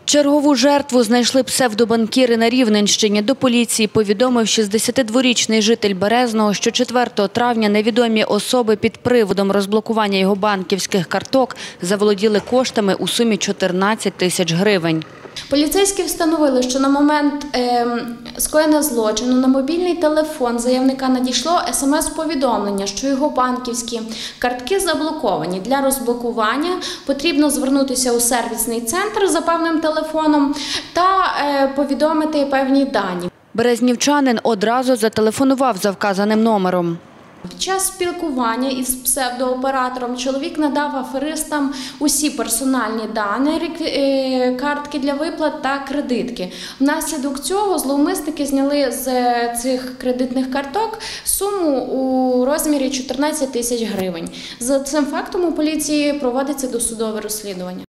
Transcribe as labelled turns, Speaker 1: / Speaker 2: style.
Speaker 1: Чергову жертву знайшли псевдобанкіри на Рівненщині. До поліції повідомив 62-річний житель Березного, що 4 травня невідомі особи під приводом розблокування його банківських карток заволоділи коштами у сумі 14 тисяч гривень.
Speaker 2: Поліцейські встановили, що на момент скоєння злочину на мобільний телефон заявника надійшло смс-повідомлення, що його банківські картки заблоковані. Для розблокування потрібно звернутися у сервісний центр за певним телефоном та повідомити певні дані.
Speaker 1: Березнівчанин одразу зателефонував за вказаним номером.
Speaker 2: Під час спілкування із псевдооператором чоловік надав аферистам усі персональні дані, картки для виплат та кредитки. Внаслідок цього зловмисники зняли з цих кредитних карток суму у розмірі 14 тисяч гривень. За цим фактом у поліції проводиться досудове розслідування.